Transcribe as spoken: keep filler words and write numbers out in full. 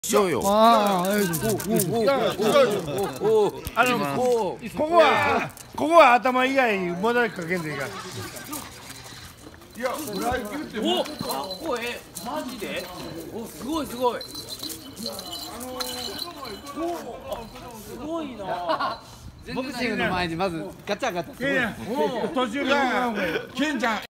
しようよ。 ああ、 あのこうここはここは頭以外もだれかけんでいいから。 いや、フライ級ってお、かっこええ、マジで。お、すごいすごい。すごいな。 ボクシングの前にまずガチャガチャする。 途中でケンちゃん